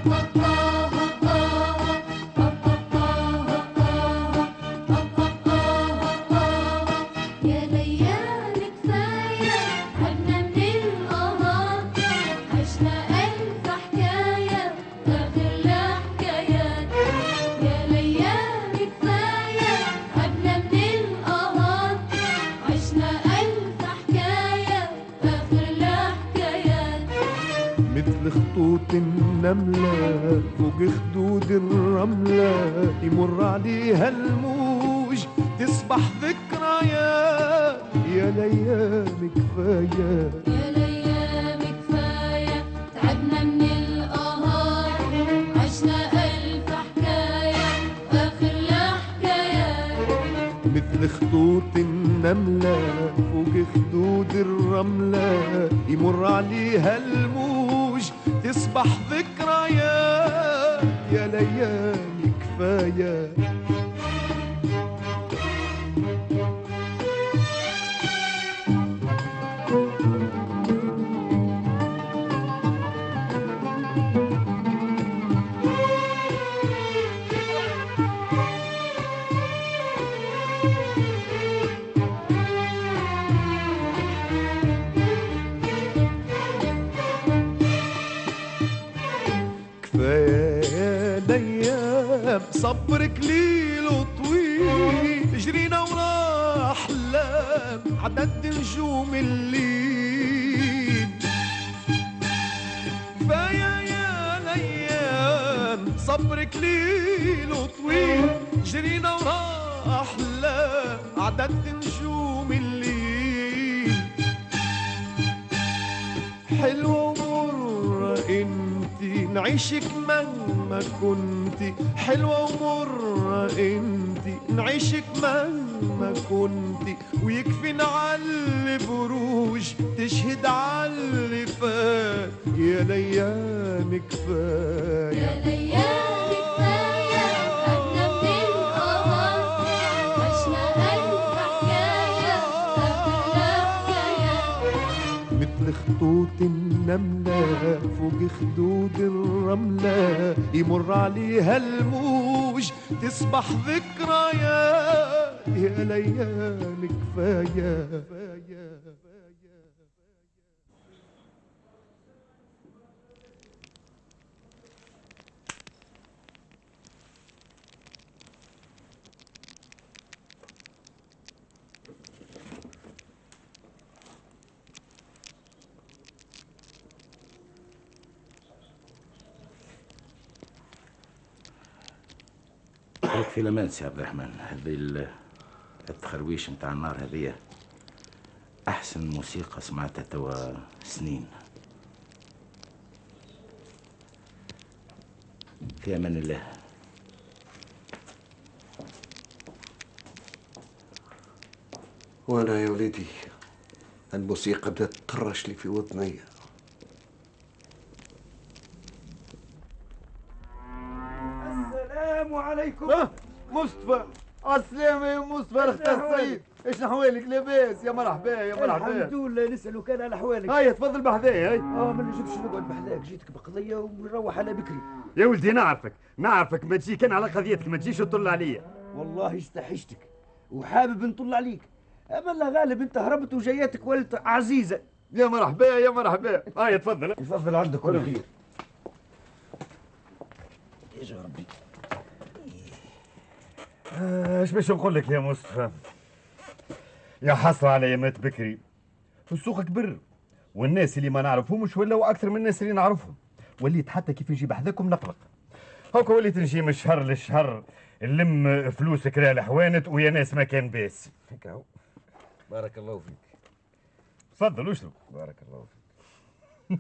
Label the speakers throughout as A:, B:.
A: خطوط النملة فوق خدود الرملة يمر عليها الموج تصبح ذكريات. يا ليام كفاية
B: يا ليام كفاية تعبنا من القهار عشنا ألف حكاية آخر الحكايات.
A: مثل خطوط النملة فوق خدود الرملة يمر عليها الموج تصبح ذكريات. يا ليالي كفاية يا ليام صبرك ليل وطويل جرينا ورا احلام عدد نجوم الليل. كفاية يا ليام صبرك ليل وطويل جرينا ورا احلام عدد نجوم الليل. حلوة ومرة انتي نعيشك مهما كنتي، حلوة ومرة انتي نعيشك مهما كنتي، ويكفي نعلي بروج تشهد عاللي فات. يا ليام كفاية
B: يا ليام كفاية أبنى من القهار عشنا ألف حكاية آخر الحكايات.
A: مثل خطوط النملة فوق خدود الرملة يمر عليها الموج تصبح ذكريات. يا ليام كفاية
C: عليك في الامان سي عبد الرحمن. هذه التخرويش نتاع النار هذه احسن موسيقى سمعتها توا سنين. في امان الله.
D: وانا يا وليدي الموسيقى بدات تطرش لي في وطني.
E: السلام عليكم. مصطفى السلامة يا مصطفى. الاخت السيد ايش احوالك؟ لاباس؟ يا مرحبا يا مرحبا.
F: الحمد لله. نسألو كان على احوالك.
E: هيا تفضل بحذايا. هاي
F: ما نجمش نقعد بحذاك، جيتك بقضية ونروح على بكري.
E: يا ولدي نعرفك ما تجي كان على قضيتك، ما تجيش تطل عليا.
F: والله استحشتك وحابب نطل عليك، اما لا غالب انت هربت وجياتك ولت عزيزة.
E: يا مرحبا يا مرحبا. هيا تفضل
F: تفضل عندك كل خير. يا ربي.
E: ايش باش نقول لك يا مصطفى؟ يا حسرة على ايامات بكري. السوق كبر والناس اللي ما نعرفهمش ولاو اكثر من الناس اللي نعرفهم، وليت حتى كيف نجيب حذاكم نقلق. هاكا وليت نجي من شهر لشهر نلم فلوس كرا الحوانت ويا ناس ما كان باس.
F: هيك اهو. بارك الله فيك.
E: تفضل واشرب.
F: بارك الله فيك.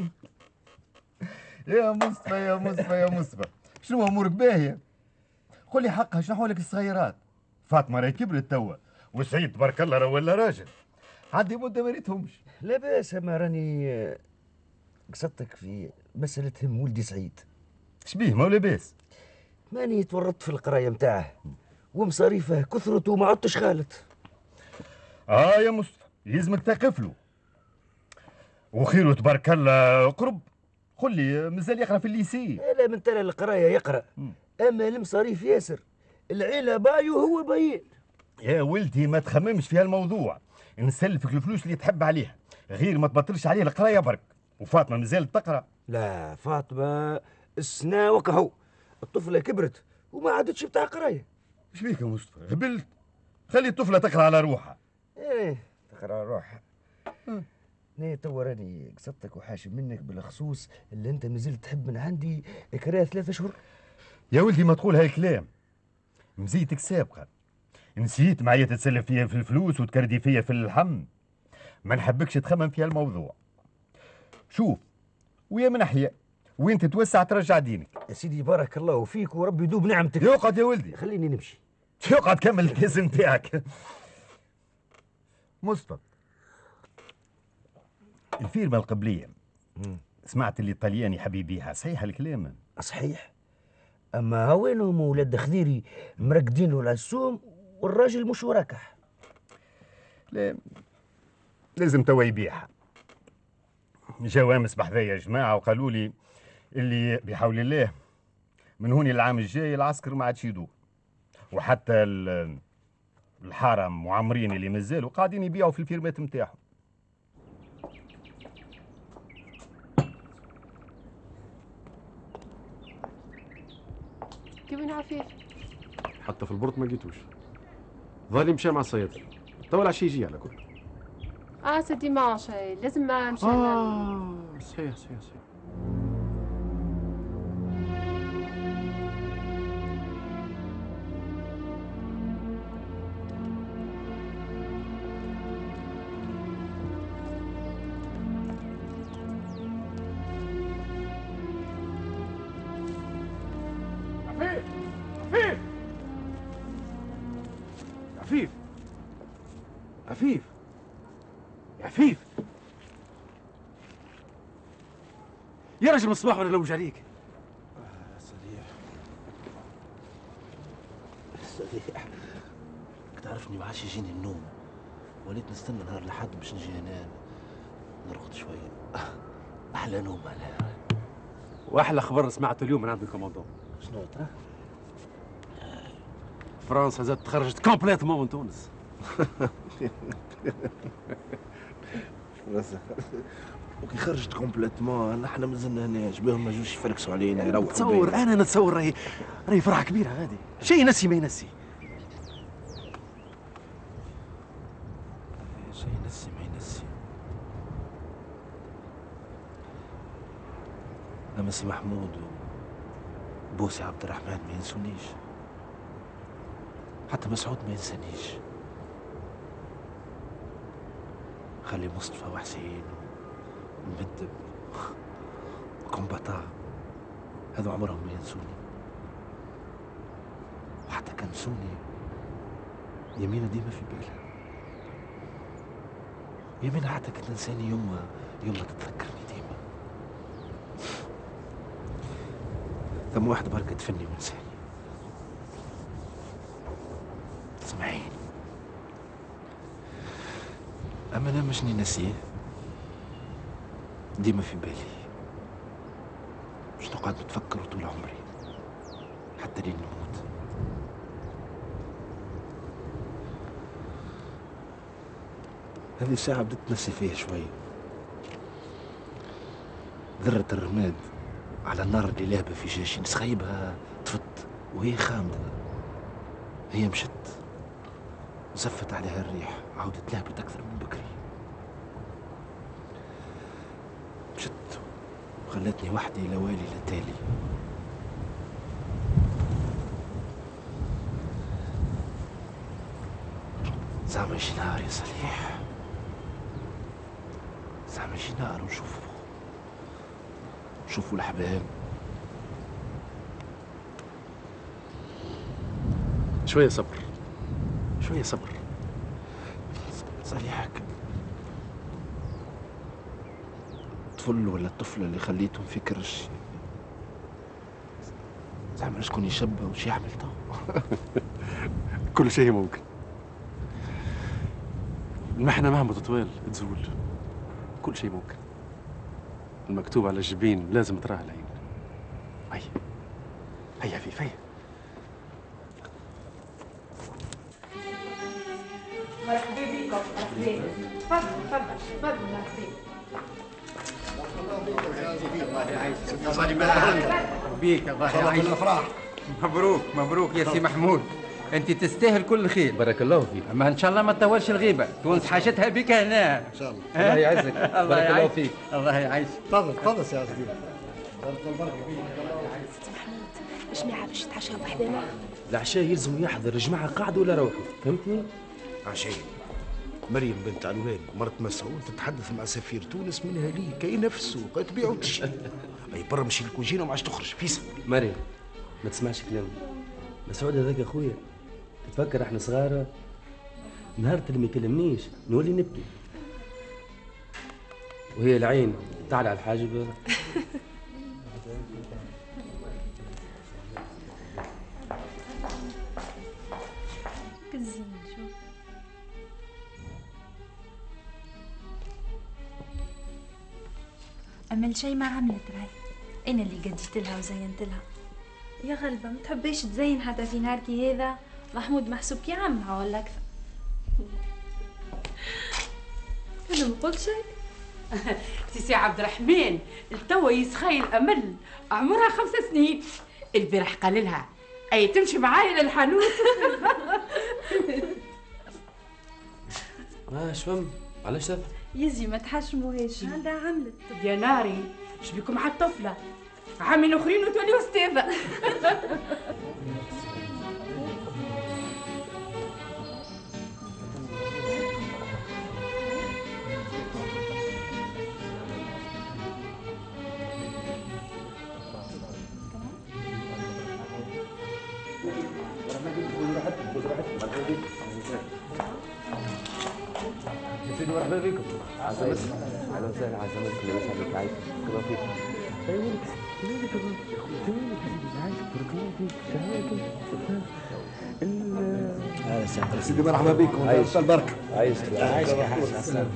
E: يا مصطفى شنو امورك باهيه؟ قول لي حقها شنو احوالك الصغيرات؟ فاطمه راهي كبرت توا وسعيد تبارك الله راه ولا راجل. عندي مده ما ريتهمش.
F: لا باس، ما راني قصدتك في مسألة هم ولدي سعيد.
E: شبيه ما ولا باس؟
F: ماني تورطت في القراية متاعه ومصاريفه كثرت وما عدتش خالت.
E: يا مصطفى يلزمك تقف له وخيره تبارك الله قرب. قل لي مازال يقرا في الليسي؟
F: لا من ترى القرايه يقرا، اما المصاريف ياسر، العيله باي وهو باين.
E: يا ولدي ما تخممش في هالموضوع، نسلفك الفلوس اللي تحب عليها، غير ما تبطلش عليه القرايه برك. وفاطمه مازالت تقرا؟
F: لا فاطمه السنا وكهو، الطفله كبرت وما عادتش بتاع قرايه.
E: ايش بيك يا مصطفى؟ غبلت؟ خلي الطفله تقرا على روحها.
F: ايه تقرا على روحها. انا توا راني قصدتك وحاشم منك بالخصوص اللي انت مازلت تحب من عندي قرايه 3 شهور.
E: يا ولدي ما تقول هالكلام، مزيتك سابقه، نسيت معايا تتسلف فيها في الفلوس وتكردي فيا في اللحم. ما نحبكش تخمم في هالموضوع. شوف، ويا من ناحيه وين تتوسع ترجع دينك.
F: يا سيدي بارك الله فيك وربي يدوب نعمتك.
E: يقعد يا ولدي،
F: خليني نمشي.
E: يقعد كمل الكيس نتاعك. مصطفى، الفيرما القبليه سمعت اللي الطلياني حبيبيها، صحيح الكلام؟
F: صحيح، اما وينهم ولاد خديري مرقدين ولا السوم والراجل مش وراكح.
E: لا، لازم توا يبيعها. جاوا امس بحذايا يا جماعه وقالوا لي اللي بحول الله من هوني العام الجاي العسكر ما عادش يدور، وحتى الحرم معمرين اللي مازالوا قاعدين يبيعوا في الفيرمات نتاعهم.
G: كيف وين عفيف؟
H: حتى في البرط ما لقيتوش، ظالي مشى مع الصيادله، توا العشيه يجي على كل.
G: سي ديمانش لازم ما نمشي.
H: صحيح صحيح صحيح. عفيف عفيف عفيف يا رجل مصباح ولا نوج عليك؟
C: صحيح تعرفني ما عادش يجيني النوم، وليت نستنى نهار لحد باش نجي هنا نرقد شويه. احلى نوم على.
H: واحلى خبر سمعته اليوم من عند الكوماندون.
C: شنو ترى؟
H: فرنسا زاد تخرجت كومبليتمون من تونس.
C: وكي خرجت كومبليتمون نحن مازلنا هنا، شبيهم ما جوش يفركسوا علينا يروحوا.
H: نتصور انا نتصور راهي فرحه كبيره غادي، شيء ينسي ما ينسي.
C: شيء ينسي ما ينسي. اما سي محمود وبوسي عبد الرحمن ما ينسونيش، حتى مسعود ما ينسانيش. خلي مصطفى وحسين ومدب وكومباتا هذو عمرهم ما ينسوني، وحتى كان نسوني يمينة ديما في بالها. يمينة حتى كنت نساني يوم ما تتذكرني ديما. ثم واحد بركة تفني ونساني. اسمعيني، أما أنا مشني نسيه ديما في بالي، مش نقعد نتفكر طول عمري حتى لين نموت. هذه الساعة بدأت تنسي فيها شوية. ذرة الرماد على النار اللي لابة في جيشي نسخيبها تفت وهي خامدة. هي مشت زفت عليها الريح، عودت لهبت أكثر من بكري. مشت وخلتني وحدي لوالي لتالي. زعما يجي نهار يا صليح، زعما يجي نهار نشوفوا الأحباب.
H: شويه صبر شويه صبر.
C: صليحك الطفل ولا الطفلة اللي خليتهم في كرش، زعما شكون يشبه وش يعمل تو؟
H: كل شيء ممكن. المحنة مهما تطول تزول، كل شيء ممكن. المكتوب على الجبين لازم تراه العين. هيا هيا في هيا.
I: مرحبا بكم. مرحبا. تفضل تفضل تفضل. مرحبا
J: بيك الله يعيشك. الافراح. مبروك مبروك يا سي محمود، انت تستاهل كل الخير.
C: بارك الله فيك.
J: اما ان شاء الله ما تطولش الغيبه، تونس حاجتها بك هنا
C: ان شاء الله. الله يعزك. بارك الله فيك.
J: الله يعيشك.
C: تفضل تفضل سي عزيز. بارك الله فيك.
B: سي محمود الجماعة باش يتعشاو وحدنا.
C: العشاء يلزم يحضر الجماعة قاعدة ولا روحوا، فهمتني؟ عشاء مريم بنت علوان مرت مسعود تتحدث مع سفير تونس منها لي كاين نفسه قالت بيعوا تشي. اي برا مشي الكوجينه وما عادش تخرج فيسا.
K: مريم ما تسمعش كلامه. مسعود هذاك اخويا، تفكر احنا صغار نهار اللي ما يكلمنيش نولي نبكي، وهي العين تعلى على الحاجب.
B: كزين شوف.
L: أما الشي ما عملت راي، أنا اللي قديت لها وزينت لها. يا غلبة ما تحبيش تزين حتى في نهار كي هذا. محمود محسوب كي عمها ولا أكثر.
B: أنا ما قلت شيء.
I: سي عبد الرحمن التوا يسخاي الأمل عمرها 5 سنين. البارح قال لها أي تمشي معايا للحانوت.
K: شفم علاش هذا؟
L: يزي ما تحشموهاش، عندها عملت.
I: يا ناري اش بيكم مع الطفلة؟ عامين اخرين وتولي استاذة.
K: سيدي مرحبا بكم. عزمت اهلا وسهلا. عزمتك الله يسعدك عايشك. بارك الله فيك. مالك مالك يا سيدي عايشك. بارك الله فيك. شهوتك
D: سيدي مرحبا بكم. عايش البركه.
K: عايشك يا حسن.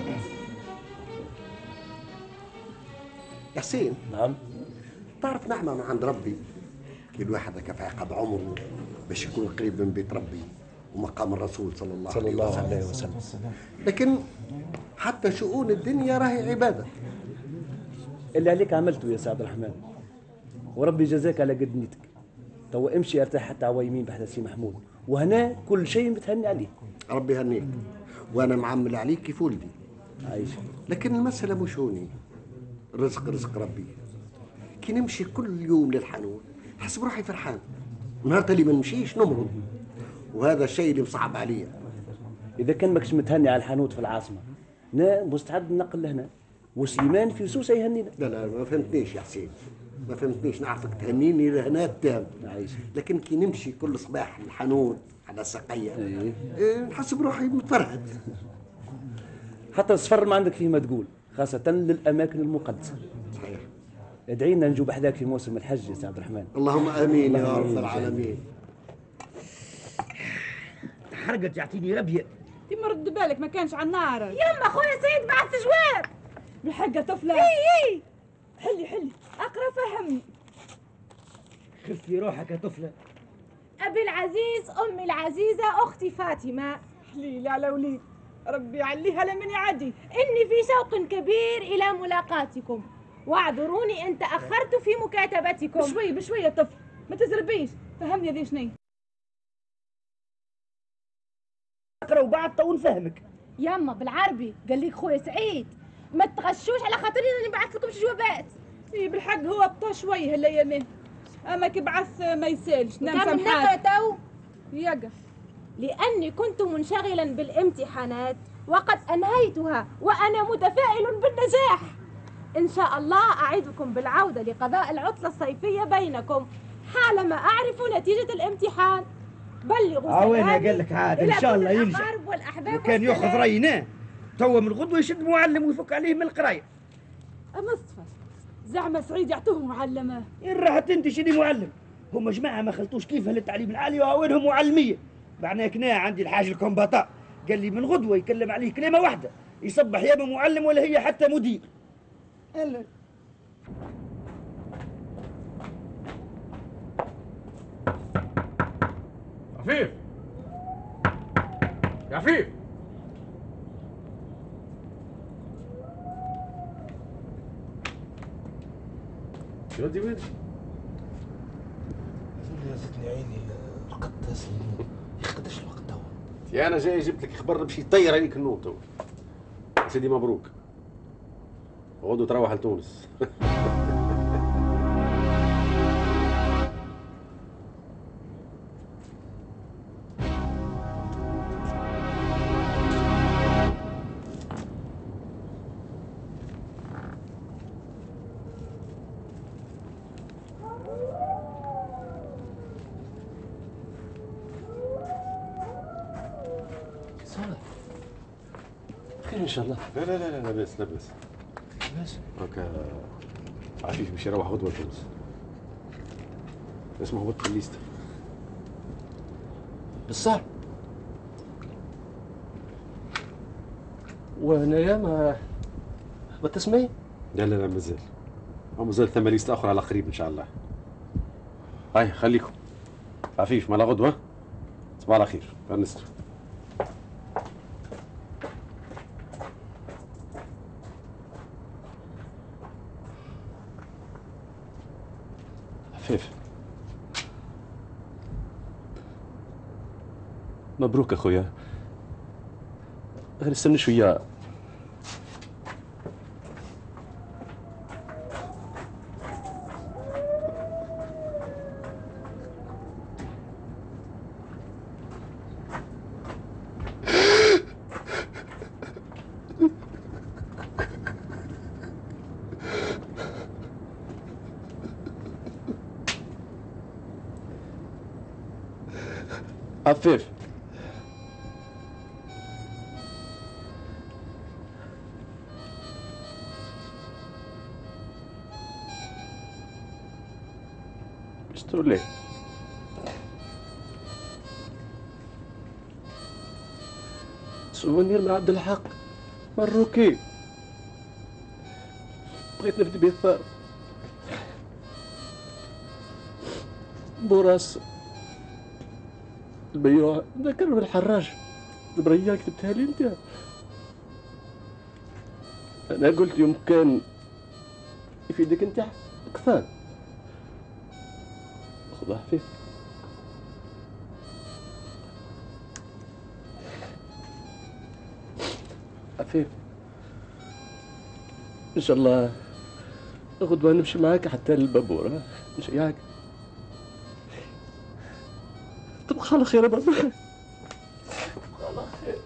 D: يا حسين.
K: نعم.
D: تعرف نعمه من عند ربي كي الواحد هكا في عقب عمره باش يكون قريب من بيت ربي ومقام الرسول صلى الله عليه وسلم. لكن حتى شؤون الدنيا راهي عباده.
K: اللي عليك عملته يا سي عبد الرحمن، وربي جزاك على قد نيتك. توا امشي ارتاح حتى عويمين بحدا سي محمود، وهنا كل شيء متهني عليه.
D: ربي يهنيك، وانا معمل عليك كيف ولدي.
K: عايش.
D: لكن المساله مش هوني، الرزق رزق ربي. كي نمشي كل يوم للحانوت نحس بروحي فرحان، نهار اللي ما نمشيش نمرض، وهذا الشيء اللي مصعب عليا.
K: اذا كان ماكش متهني على الحانوت في العاصمه، انا مستعد ننقل لهنا، وسليمان في سوسه يهنينا.
D: لا ما فهمتنيش يا حسين، ما فهمتنيش. نعرفك تهنيني لهنا التام، لكن كي نمشي كل صباح للحانوت على سقيه نحس بروحي متفرهد.
K: حتى السفر ما عندك فيه ما تقول، خاصه للاماكن المقدسه.
D: صحيح.
K: ادعي لنا نجوا بحذاك في موسم الحج يا سي عبد الرحمن.
D: اللهم امين يا رب العالمين.
F: حرقت يعطيني ربيه.
M: ديما رد بالك ما كانش على النار.
I: يما خويا سيد بعث جواب.
M: بالحق طفله.
I: اي
M: حلي اقرا فهمني.
F: خفي روحك يا طفله.
M: ابي العزيز امي العزيزه اختي فاطمه. حليلي على وليد، ربي يعليها لمن يعدي.
N: اني في شوق كبير الى ملاقاتكم، واعذروني ان تاخرت في مكاتبتكم.
M: بشوي يا طفل، ما تزربيش. فهمني هذه شنو؟
F: اقرا وبعد تو نفهمك.
N: يما بالعربي قال لي خويا سعيد ما تغشوش على خاطري اني بعثت لكم جوابات.
M: اي بالحق هو بطا شوي هالايامين، اما كي بعث ما يسالش.
N: نعم سامحاك. نقرا تو
M: يقف.
N: لاني كنت منشغلا بالامتحانات وقد انهيتها وانا متفائل بالنجاح. ان شاء الله اعدكم بالعوده لقضاء العطله الصيفيه بينكم حالما اعرف نتيجه الامتحان. بلغوا
F: عوين قال لك عاد ان شاء الله ينجح، وكان ياخذ راينا توا من غدوه يشد معلم ويفك عليه من القرايه.
M: مصطفى زعما سعيد يعطوه معلمه.
F: إن راحت انت شدي معلم، هم جماعه ما خلطوش كيفها للتعليم العالي وعوينهم معلميه. بعدنا كنا عندي الحاج الكومباطا قال لي من غدوه يكلم عليه كلمه واحده، يصبح يا مع معلم ولا هي حتى مدير.
H: عفيف يا عفيف، يا ودي وين؟
C: يا زدني عيني رقدت هسه. يا اخي قداش الوقت توا؟
H: يا انا جاي جبت لك خبر باش يطير عليك النوم توا. سيدي مبروك، غدوة تروح لتونس.
C: خير ان شاء الله.
H: لا لا لا لا بس لا بس.
C: بس
H: هكا عفيف باش يروح غدوة لتونس. اسمه هبط في الليست.
C: بالصح. وهنايا ما تسمعي؟
H: لا لا لا مازال. مازال ثم ليست اخرى على قريب ان شاء الله. هاي خليكم. عفيف مالا غدوة. صباح على خير. فنستر. عفيف مبروك اخويا. غير استنى شويه. عفيف ايش تقول لي؟ سوفونير من عبد الحق مروكي. بغيت نفدي به الثار. بوراس البيوع ذكر بالحراج البريه كتبتها لي انت. انا قلت يوم كان يفيدك انت اكثر. خذها عفيف. عفيف ان شاء الله غدوه نمشي معاك حتى للبابوره نشيعك. تبقى على خير يا بابا. تبقى على خير.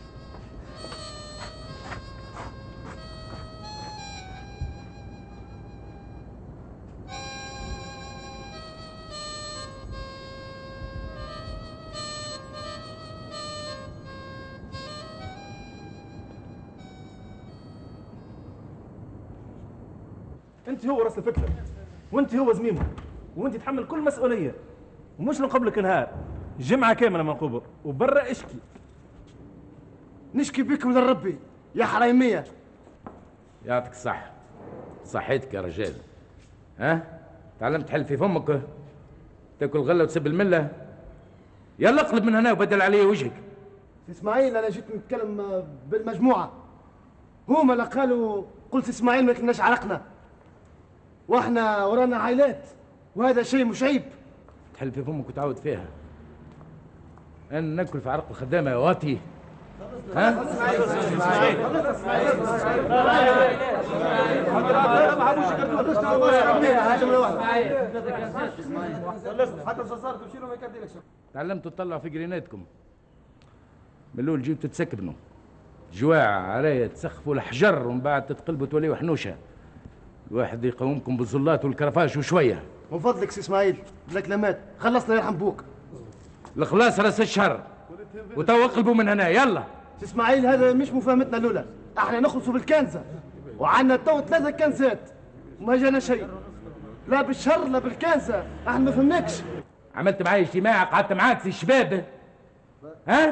O: انت هو راس الفكره، وانت هو زميمه، وانت تحمل كل مسؤوليه، ومش نقبلك نهار جمعه كامله منقوبه وبرا اشكي.
F: نشكي بك من ربي يا حريميه.
P: يعطيك الصحة. صحيتك يا رجال. ها؟ تعلمت تحل في فمك؟ تاكل غله وتسب المله؟ يلا اقلب من هنا وبدل علي وجهك.
F: سي اسماعيل انا جيت نتكلم بالمجموعه. هما اللي قالوا قلت سي اسماعيل ما كناش عرقنا. واحنا ورانا عائلات وهذا شيء مش عيب.
P: تحل في فمك وتعود فيها. انا ناكل في عرق الخدامه يا واطي. ها؟ تعلمتوا تطلعوا في جريناتكم. من الاول جيتوا تسكبنوا جواع عرايه تسخفوا الحجر ومن بعد تتقلبوا توليوا حنوشه. الواحد يقومكم بالزلات والكرفاش وشويه.
F: من فضلك سي اسماعيل الكلمات خلصنا يرحم بوك.
P: الخلاص راس الشهر وتوا اقلبوا من هنا يلا.
F: سي اسماعيل هذا مش مفاهمتنا الاولى، احنا نخلصوا بالكنزه وعندنا تو 3 كنزات وما جانا شيء. لا بالشر لا بالكنزه، احنا ما فهمناكش.
P: عملت معايا اجتماع قعدت معاك في الشباب. ها؟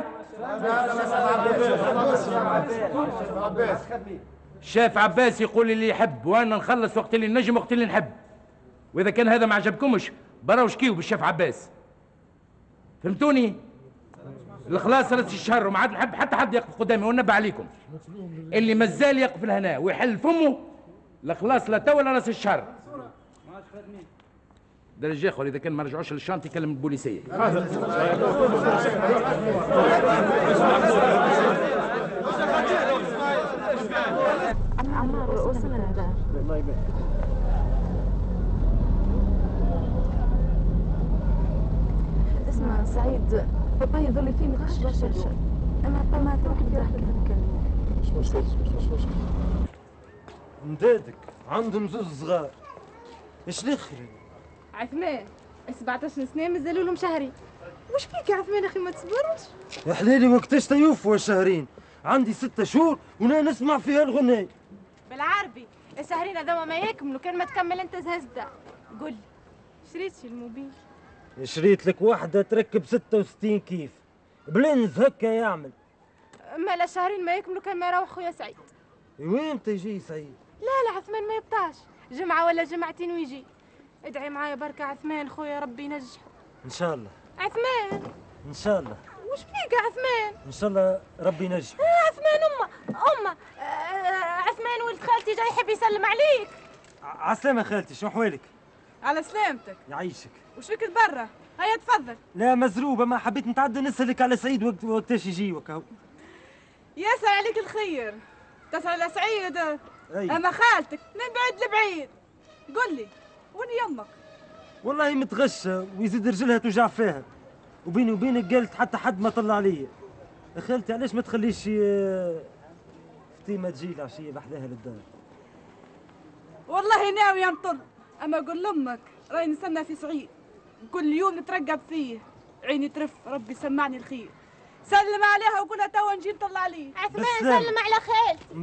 P: الشاف عباس يقول اللي يحب وانا نخلص وقت اللي نجم وقت اللي نحب. واذا كان هذا ما عجبكمش براو شكيو بالشاف عباس. فهمتوني؟ الخلاص راس الشهر وما عاد نحب حتى حد يقف قدامي، وننبه عليكم اللي مازال يقف لهنا ويحل فمه لا خلاص لا تو ولا راس الشهر. درجة اخوة اذا كان ما رجعوش للشانط يكلم البوليسيه.
B: عمار وصلنا للدار.
F: الله يبارك.
B: اسمع سعيد، بابا يظل فيه مغش برشا الشر، اما طمعت وحدي راح نكلمه.
F: مش مدادك عندهم زوز صغار. ايش الاخر؟
N: عثمان 17 سنة مازالوا لهم شهرين. وش فيك يا عثمان اخي ما تصبرش؟
F: يا حليلي وقتاش تيوفوا شهرين؟ عندي 6 شهور وانا نسمع فيها الغناية.
N: بالعربي الشهرين هذوما ما يكملوا كان ما تكمل انت زهزتها. قل لي شريت شي الموبيل؟
F: شريت لك واحدة تركب 66 كيف بلينز هكا يعمل.
N: اما لا شهرين ما يكملوا كان ما يروح خويا سعيد.
F: وين تجي سعيد؟
N: لا عثمان ما يبطاش، جمعة ولا جمعتين ويجي. ادعي معايا بركة عثمان خويا ربي ينجحه.
F: ان شاء الله.
N: عثمان
F: ان شاء الله.
N: وش فيك يا عثمان؟
F: ان شاء الله ربي ينجحه.
N: عثمان امه عثمان ولد خالتي جاي يحب يسلم عليك.
F: عسلامة خالتي، شو احوالك؟
M: على سلامتك.
F: يعيشك.
M: وش فيك برا؟ هيا تفضل.
F: لا مزروبة، ما حبيت نتعدى نسألك على سعيد وقتاش يجي وكهو.
M: يسأل عليك الخير. تسأل على سعيد؟
F: أي.
M: اما خالتك من بعيد لبعيد. قل لي وين يمك؟
F: والله متغشة ويزيد رجلها توجع فيها، وبيني وبينك قالت حتى حد ما طلع عليا. خالتي علاش ما تخليش فتيمة تجي العشية بحذاها للدار؟
M: والله ناوي نطل، اما قول لامك راي نستنى في سعيد، كل يوم نترقب فيه، عيني ترف ربي سمعني الخير. سلم عليها وقولها توا نجي نطلع عليه.
N: عثمان سلم على خالتي.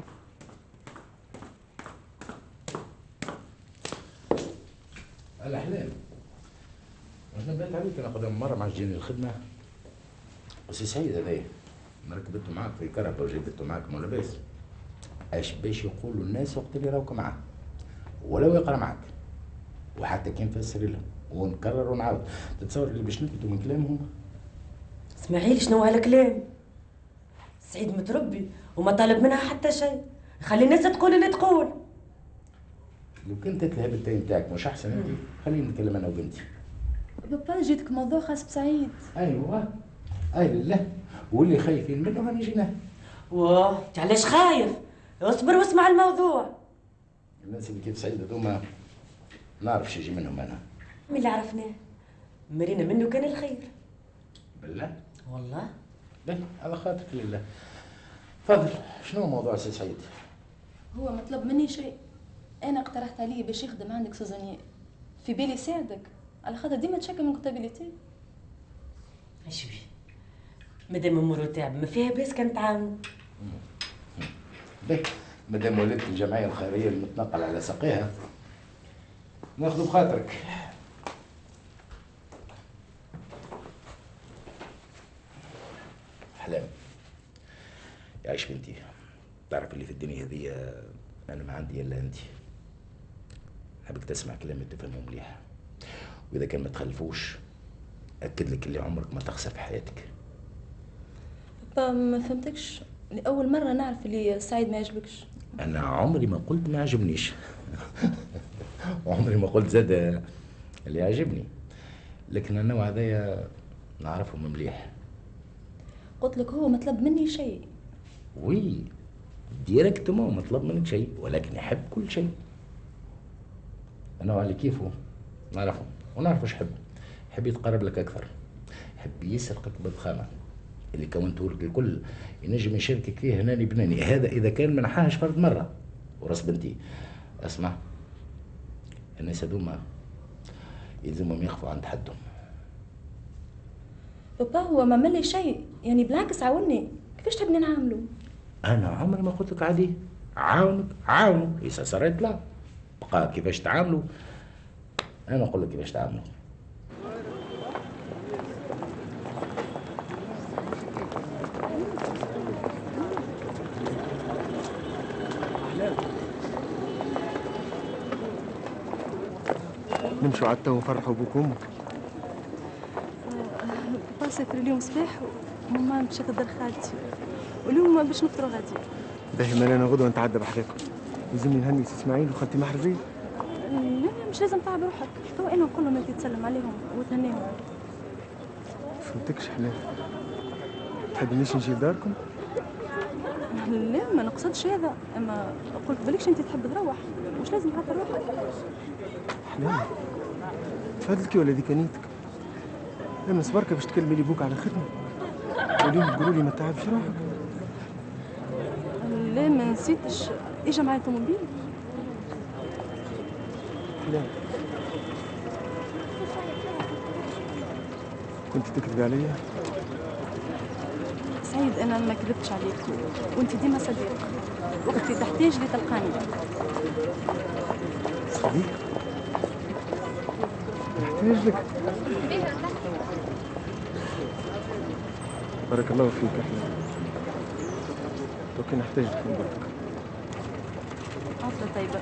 P: الأحلام أنا بنت عليك أنا قدام مرة مع جيني الخدمة بس سعيد هذايا أنا ركبته معاك في كرهبة وجبته معاك ما لاباس اش باش يقولوا الناس وقت اللي راوك معاه ولو يقرا معاك وحتى كان فسر لهم ونكرر ونعاود. تتصور اللي باش نثبتوا من كلامهم؟
Q: اسماعيل شنو هالكلام؟ سعيد متربي وما طالب منها حتى شيء، خلي الناس تقول اللي تقول.
P: لو كنت تلهب التاي نتاعك مش احسن انت؟ خليني نتكلم انا وبنتي.
G: بابا جيتك موضوع خاص بسعيد.
P: ايوه اي لله واللي خايفين منه هاني جيناه.
Q: واه انت علاش خايف؟ اصبر واسمع الموضوع.
P: الناس اللي كيف سعيد هذوما نعرف يجي منهم انا.
Q: من اللي عرفناه مرينا منه كان الخير.
P: بالله؟
Q: والله؟
P: باهي على خاطرك لله. تفضل شنو موضوع سي سعيد؟
G: هو ما طلب مني شيء، انا اقترحت عليه باش يخدم عندك سيزونيير، في بالي يساعدك على خاطر ديما تشكى من كونتابيليتي.
Q: اش بيه؟ مادام اموره تعب ما فيها باس كان تعاونوا.
P: باهي مادام ولدت الجمعيه الخيريه المتنقل على ساقيها ناخذ بخاطرك. احلام يعيش بنتي، تعرف اللي في الدنيا هذه انا ما عندي الا انت. حابك تسمع كلامي تفهمه مليح، واذا كان ما تخلفوش اكد لك اللي عمرك ما تخسر في حياتك.
G: بابا ما فهمتكش، لأول مرة نعرف اللي سعيد ما يعجبكش.
P: انا عمري ما قلت ما يعجبنيش وعمري ما قلت زاد اللي يعجبني، لكن النوع هذايا نعرفهم مليح.
G: قلت لك هو ما طلب مني شيء.
P: وي ديريكتومون ما طلب منك شيء، ولكن يحب كل شيء. النوع اللي كيفه نعرفه ونعرف وش يحب. يحب يتقرب لك اكثر، يحب يسرقك بالضخامه اللي كونته لك الكل ينجم يشاركك فيه هناني بناني. هذا اذا كان من حاجه فرد مره. وراس بنتي اسمع، الناس هذوما يلزمهم يخفوا عند حدهم.
G: بابا هو ما عمل لي شيء، يعني بالعكس عاوني، كيفاش تحبني نعامله؟
P: انا عمري ما قلت لك عادي عاونك اذا صريت لا بقى كيفاش تعاملوا. انا نقول لك كيفاش تعاملوا.
A: نمشوا عالتا ونفرحوا بوك وامك.
G: بابا
B: نسافر اليوم صباح وماما باش نغدر خالتي، واليوم باش نفطروا غادي.
F: باهي ما انا غدوه نتعدى بحذاكم. يلزمني نهني سي اسماعيل وخالتي محرزيه.
B: لا مش لازم تعب روحك، تو انا نقول لهم انت تسلم عليهم وتهنيهم.
F: فهمتكش حلال. تحبنيش نجي لداركم؟
B: لا ما نقصدش هذا، اما قلت بالكش انت تحب تروح، مش لازم تعطل روحك.
F: حلال. تفضلك ولا ذيك نيتك؟ لما صبرك باش تكلمي لي بوك على خدمه، واليوم تقولوا لي ما تعبش روحك.
B: لا ما نسيتش، اجا معايا الطوموبيل.
F: لا كنت تكذبي عليا؟
B: سعيد انا ما كذبتش عليك، وانت ديما صديق، وقتي تحتاج لي تلقاني.
F: صديق؟ نحتاج لك. بارك الله فيك يا حلال. لو كان نحتاج لك نقولك.
B: عطلة طيبة.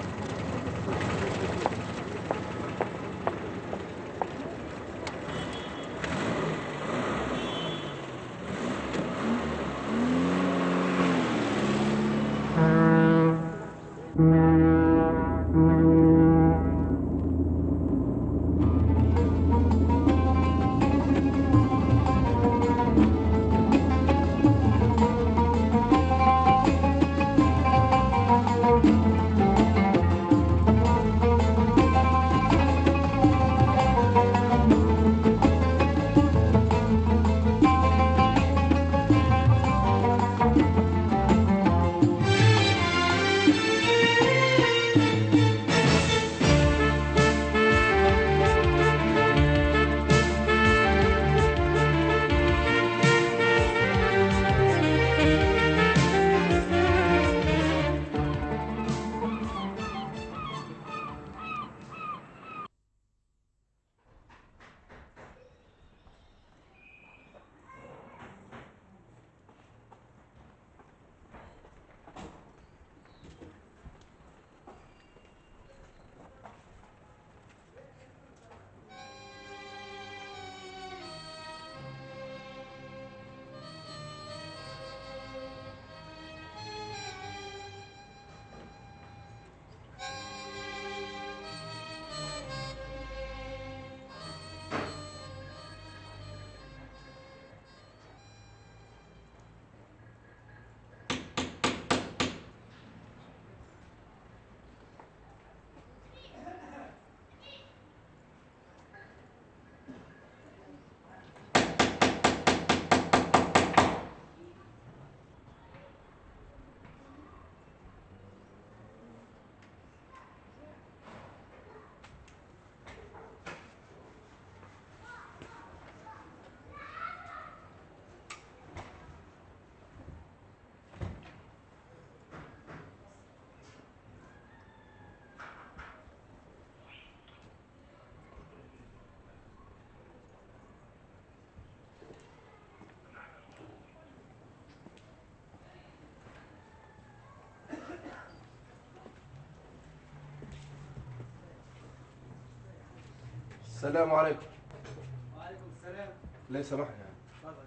C: السلام عليكم.
F: وعليكم السلام.
C: لا سامحني.
F: تفضل.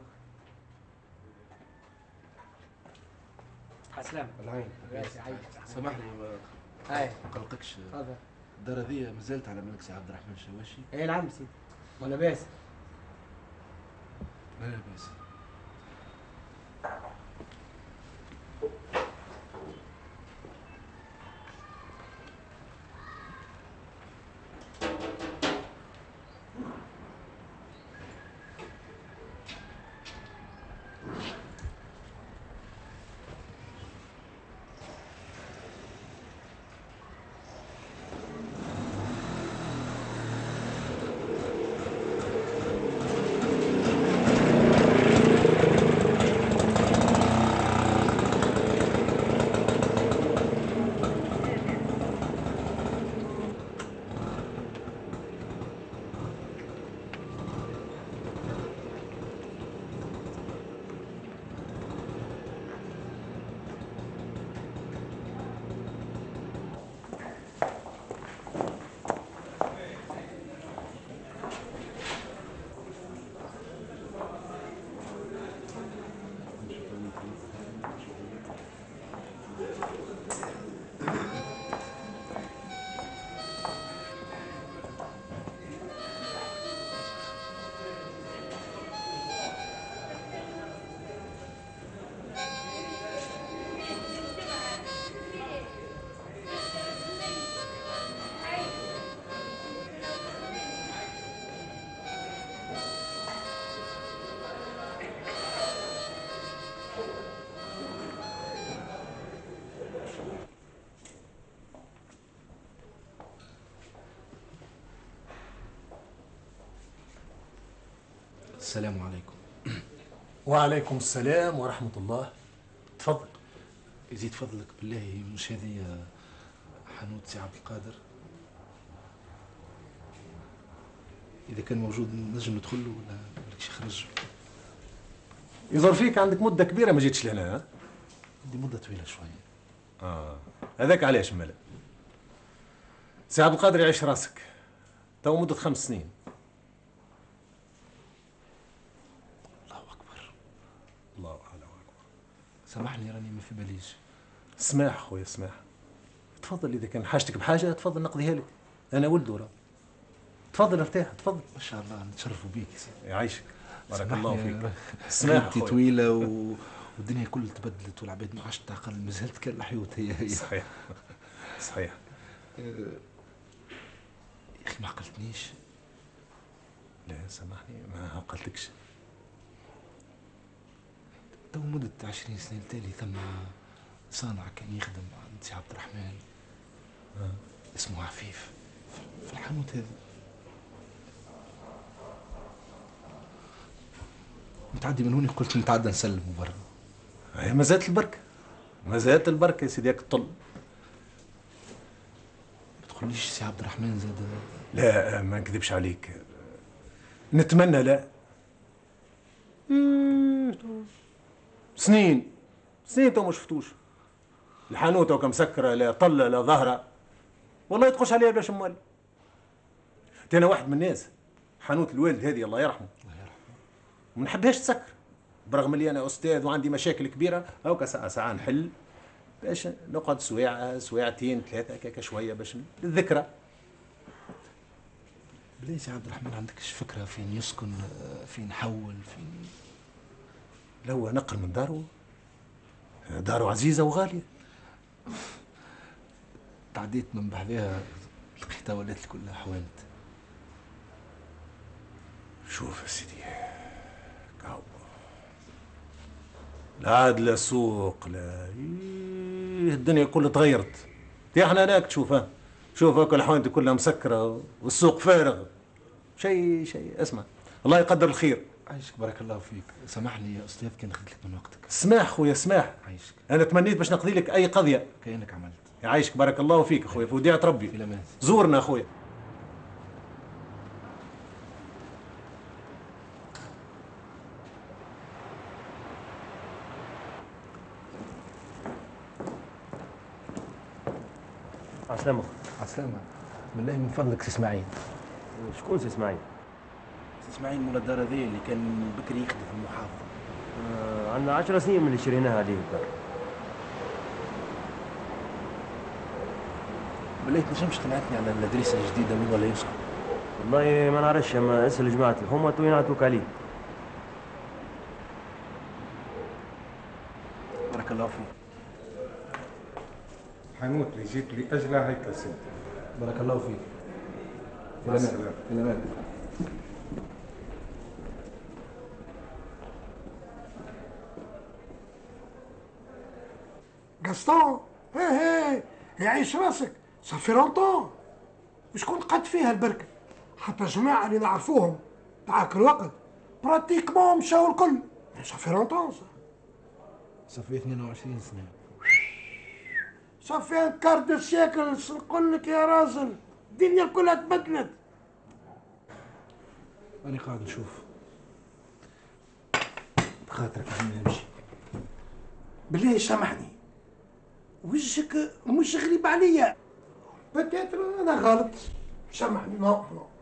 F: عسلامة.
C: العين. سامحني ما قلقكش.
F: تفضل.
C: الدار هذه مازالت على ملك سي عبد الرحمن الشواشي؟
F: اي نعم سيدي. ولا باس؟
C: لا لا باس. السلام عليكم.
R: وعليكم السلام ورحمة الله. تفضل.
C: يزيد فضلك بالله، مش هذه حانوت سي عبد القادر؟ إذا كان موجود نجم ندخل له ولا مالكش خرج؟
R: يظهر فيك عندك مدة كبيرة ما جيتش لهنا. ها؟
C: عندي مدة طويلة شوية.
R: هذاك علاش مالا. سي عبد القادر يعيش راسك. تو مدة 5 سنين.
C: الله أكبر.
R: الله أعلى وأكبر.
C: سامحني راني ما في باليش.
R: سماح خويا سماح. تفضل إذا كان حاجتك بحاجة تفضل نقضيها لك. أنا ولده راه. تفضل ارتاح تفضل.
C: ما شاء الله نتشرفوا بيك يا سيدي.
R: يعيشك. بارك الله فيك.
C: سماح طويلة والدنيا كلها تبدلت والعباد ما عادش تعقل، مازالت كان الحيوت هي.
R: صحيح. صحيح.
C: يا أخي ما عقلتنيش.
R: لا سامحني ما عقلتكش.
C: تو مدة 20 سنة التالي ثم صانع كان يخدم عند سي عبد الرحمن اسمه عفيف في الحانوت هذا. نتعدي من هوني قلت نتعدى نسلم برا.
R: هي ما زالت البركة. ما زالت البركة يا سيدي. الطل
C: ما تقوليش سي عبد الرحمن زاد؟
R: لا ما نكذبش عليك. نتمنى لا. سنين تو ما شفتوش. الحانوت وكم مسكرة لا طلة لا ظهرة. والله يتقش عليها باش مالي. انا واحد من الناس حانوت الوالد هذه الله يرحمه. ما نحبهاش تسكر برغم اللي انا استاذ وعندي مشاكل كبيره. هاكا ساعه نحل باش نقعد سواعه سواعتين 3 هكاك شويه باش للذكرى.
C: بلي سي عبد الرحمن عندكش فكره فين يسكن، فين حول، فين؟
R: لا هو نقل من داره عزيزه وغاليه.
C: تعديت من بعدها لقيتها ولات كلها حوانت.
R: شوف يا سيدي كاو لا عاد لا سوق لا الدنيا كلها تغيرت. احنا هناك تشوفها شوف هاك الحوانت كلها مسكره والسوق فارغ. شيء اسمع الله يقدر الخير.
C: عايشك بارك الله فيك. سامحني يا استاذ كان اخذت لك من وقتك.
R: سماح خويا سماح.
C: عايشك.
R: انا تمنيت باش نقضي لك اي قضيه
C: كانك عملت.
R: يعيشك بارك الله فيك اخويا في وديعه ربي.
C: في الامان.
R: زورنا اخويا.
K: عسلامة.
C: عسلامة. بالله من فضلك سي اسماعيل.
K: شكون سي اسماعيل؟
C: سي اسماعيل مول الدار هذه اللي كان بكري يخدم في المحافظة.
K: عندنا 10 سنين من اللي شريناها هذه الدار.
C: بالله تنجمش تنعتني على الادريسة الجديدة من ولا يسكن؟
K: والله ما نعرفش، اما اسال جماعة الحومة تو ينعتوك عليه.
C: بارك الله فيك.
S: حانوت اللي جيت لأجلها هيك سيدي.
C: بارك الله فيك.
S: مع السلامة.
C: في الأمان.
T: قسطون هي يعيش راسك صافي لونطون. وشكون قد فيها البركة؟ حتى جماعة اللي نعرفوهم تعاك الوقت براتيكمون مشاو الكل. صافي لونطون
C: صافي 22 سنة.
T: صافي كار دو سيكل. نقول لك يا راجل الدنيا كلها تبدلت.
C: أنا قاعد نشوف بخاطرك عم نمشي.
T: بالله سامحني وجهك مش غريب عليا. بتاتر انا غلط سامحني. نو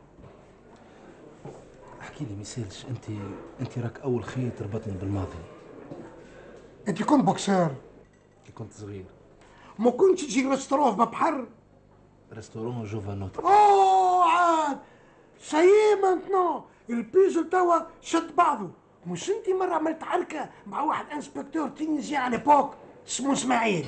C: احكي لي ميسالش انت راك اول خيط ربطني بالماضي.
T: انت كنت بوكسير
C: كنت صغير.
T: ما كنتش تجي ريستورون في باب بحر؟
C: ريستورون جوفانوت.
T: اوه عاد سايي مانتنون البيجل توا شد بعضه. مش انت مره عملت حركه مع واحد انسبكتور تونسي على بوك اسمه اسماعيل؟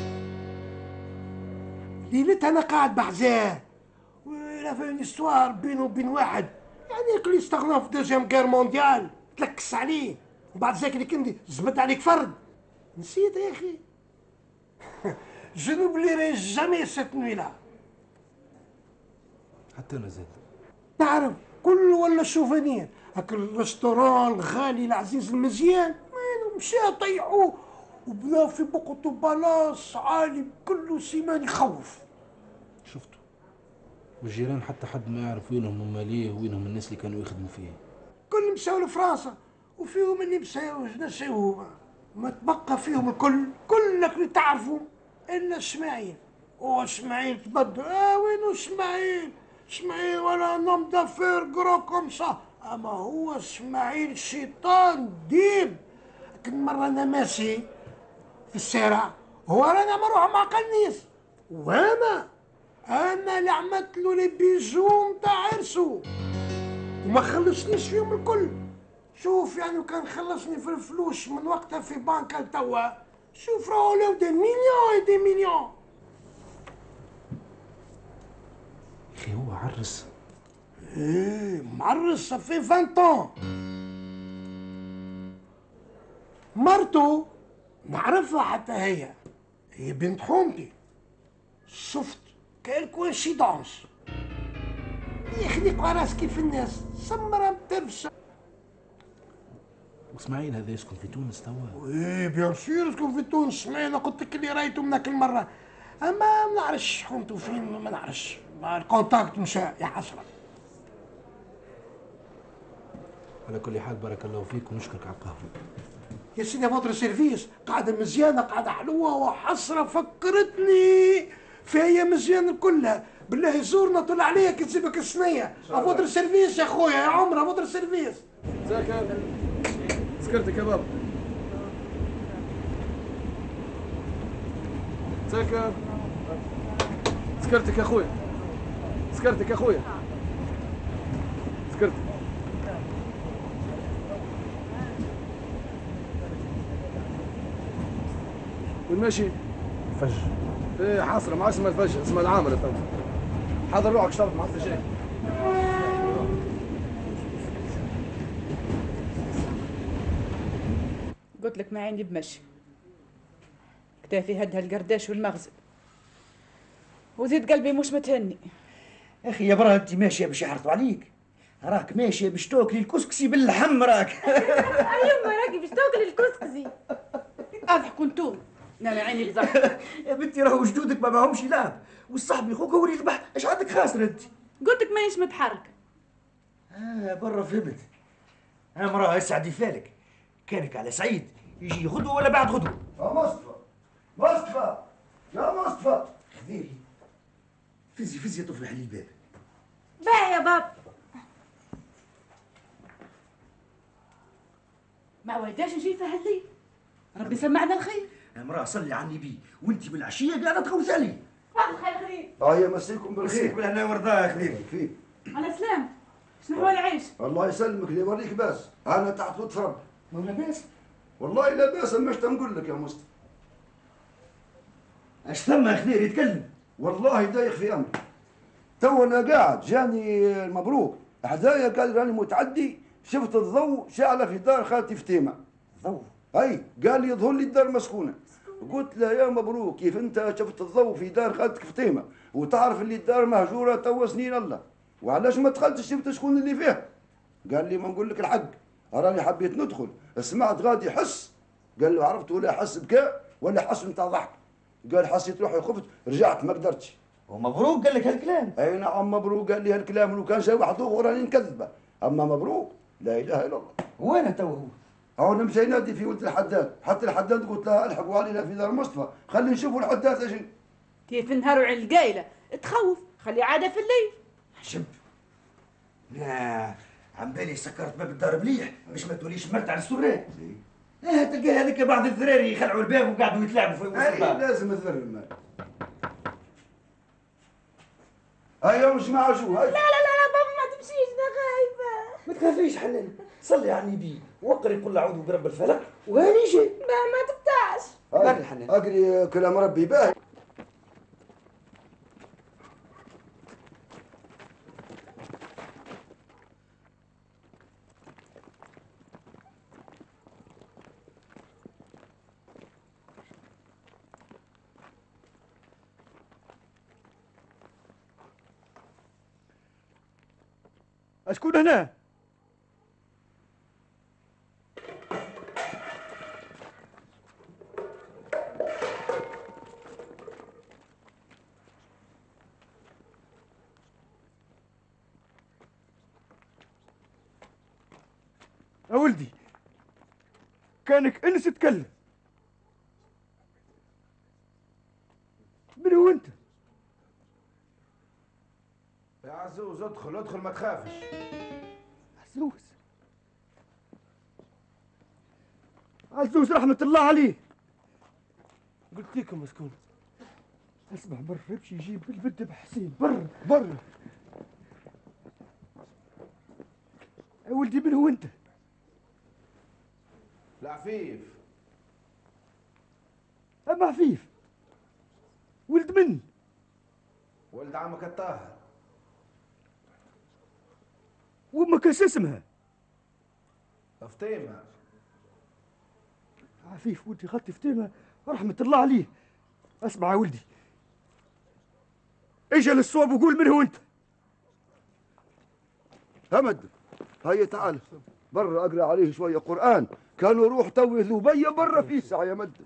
T: ليلتها انا قاعد بحزاه ولا في استوار بينه وبين واحد يعني اللي استغنى في دوزيام غير مونديال تلكس عليه وبعد ذاك اللي كنت زبد عليك فرد. نسيت يا اخي. Je n'oublierai jamais cette nuit-là.
C: حتى انا زاد.
T: تعرف كل ولا سوفينير هاك الريستوران الغالي العزيز المزيان وينو مشى طيحوه وبناو في بوقتو بالاص عالي كله سيمان يخوف.
C: شفتوا والجيران حتى حد ما يعرف وينهم الماليه وينهم الناس اللي كانوا يخدموا فيه.
T: كل مشاو لفرنسا وفيهم اللي نسيوه ما تبقى فيهم الكل كلك اللي تعرفوا الا اسماعيل. اسماعيل تبدل وينو اسماعيل؟ اسماعيل ولا نوم دافير كرو كوم سا، اما هو اسماعيل شيطان ديب. كل مرة انا ماشي في الشارع هو رانا نروح مع قنيس وانا اللي عملت له لي بيجو نتاع عرسو وما خلصنيش فيهم الكل. شوف يعني كان خلصني في الفلوس من وقتها في بنكة توا شوف راهو لو دي مليون دي مليون.
C: اخي هو عرس.
T: ايه معرس في 20 ans. مرته نعرفها حتى هي بنت حومتي. شفت كان كوينسيدونس يخليك راس كيف الناس سمرة بترفسة.
C: واسماعيل هذا يسكن في تونس توا؟
T: ايه بيان سور يسكن في تونس. اسماعيل قلت لك اللي رايته من ذاك المرة اما ما نعرفش حومته فين ما نعرفش الكونتاكت مشى يا حسرة.
C: على كل حال بارك الله فيك ونشكرك على القهوة.
T: يا سيدي فوتر سيرفيس قاعدة مزيانة قاعدة حلوة وحسرة فكرتني في أيام مزيانة كلها. بالله زورنا طلع عليك تجيبك الصينية. فوتر سيرفيس يا خويا يا عمرة فوتر سيرفيس.
F: زاكر سكرتك يا بابا. زاكر سكرتك يا خويا. سكرتك يا خويا. سكرتك. وين ماشي؟
C: فج.
F: ايه حاصرة ما اسمها الفج اسمها العامرة تو. حاضر روحك اشترط مع الفجاي.
I: قلت لك ما عندي بمشي كتافي هدها القرداش والمغزل وزيد قلبي مش متهني.
U: اخي يا برا انت ماشيه باش يحرطوا عليك، راك ماشيه باش تاكلي الكسكسي باللحم راك.
N: ايوه راكي باش تاكلي الكسكسي.
I: اضحكوا انتم انا عيني بزاف.
U: يا بنتي راهو جدودك ما معهمش لعب والصاحبي خوك هو اللي يذبح. ايش عندك خاسر انت؟
I: قلت لك مانيش متحركه.
U: برا فهمت. مراه يسعد فالك كانك على سعيد يجي غدوه ولا بعد غدوه.
T: مصطفى مصطفى يا مصطفى
U: خذيري فزي طفل على الباب.
N: باهي يا بابا.
I: ما وداش نجي فهدي ربي سمعنا الخير.
U: امراه صلي على النبي وانت بالعشيه قاعده تخوز علي.
N: الله خير.
T: يا مسيكم بالخير.
U: مسيك بالهنا ورضا يا خليل.
T: فيك
I: على سلام. شنو هو العيش؟
T: الله يسلمك اللي يوريك باس. انا تحت لطف ربي.
U: ما لاباس؟
T: والله لا باس مش تنقول لك يا مصطفى.
U: اش ثم يا خليل يتكلم؟
T: والله دايخ في امري. تو انا قاعد جاني المبروك حدايا قال راني متعدي شفت الضوء شعله في دار خالتي فتيمه.
U: ضوء؟
T: اي قال لي يظهر لي الدار مسكونه. قلت له يا مبروك كيف انت شفت الضوء في دار خالتك فتيمه وتعرف اللي الدار مهجوره توا سنين الله وعلاش ما دخلتش شفت شكون اللي فيها؟ قال لي ما نقول لك الحق راني حبيت ندخل سمعت غادي يحس. قال له عرفت ولا حس بكاء ولا حس نتاع ضحك. قال حسيت روحي خفت رجعت ما قدرتش.
U: ومبروك قال لك هالكلام؟
T: اي نعم مبروك قال لي هالكلام لو كان جا واحد اخر راني نكذبه اما مبروك لا اله الا الله.
U: وين تو هو؟
T: هو نمشي نادي في ولد الحداد حتى الحداد قلت له الحقوا علينا في دار مصطفى خلي نشوفوا الحداد اجي.
I: كيف نهار على القايله تخوف خلي عاده في الليل.
U: شب لا عم بالي سكرت باب الدار مليح باش ما توليش مرت على السورات. تلقى هذيك بعض الذراري يخلعوا الباب وقعدوا يتلاعبوا في وسط الباب.
T: لازم الذر المال. هيا جماعه شو هاي.
N: لا بابا ما تمشيش انا خايفه.
U: ما تخافيش حنان صلي على النبي واقري قل اعوذ برب الفلق وهاني جاي.
N: ما تفتحش.
U: بري حنان
T: اقري كلام ربي باهي.
E: شكون هنا؟
T: يا ولدي كانك انس تتكلم. من هو انت؟
C: يا عزوز ادخل ادخل ما تخافش.
T: عزوز عزوز رحمة الله عليه. قلت لكم مسكون اسمع برا يمشي يجيب البنت بحسين برا برا. يا ولدي من هو انت؟
C: العفيف.
T: اما عفيف ولد من؟
C: ولد عمك الطاهر.
T: وامك ايش اسمها؟
C: فطيمة.
T: عفيف ولدي خطي فطيمة رحمة الله عليه. اسمع يا ولدي اجا للصواب وقول من هو انت؟
J: همد هيا تعال برا اقرا عليه شويه قران، كانوا روح توه ذوبيه برا في ساعه يا مد.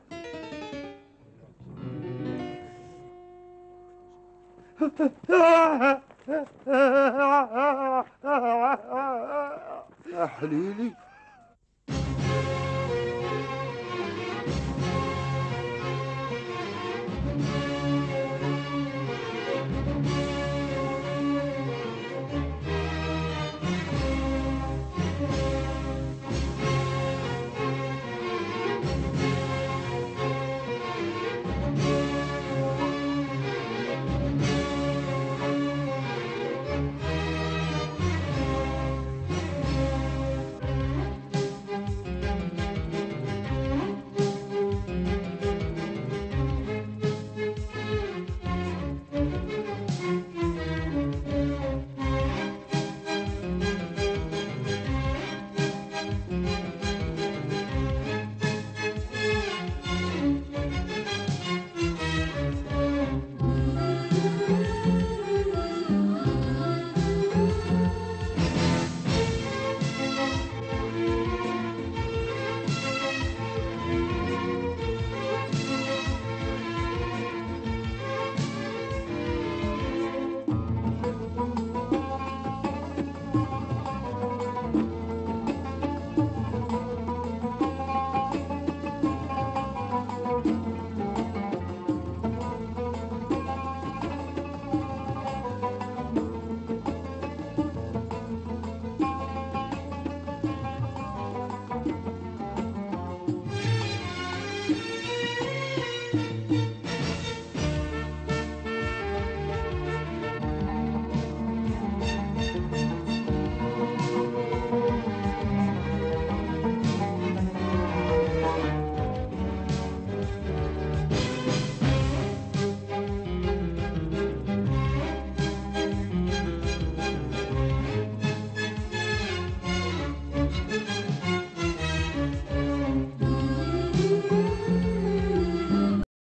J: يا حليلي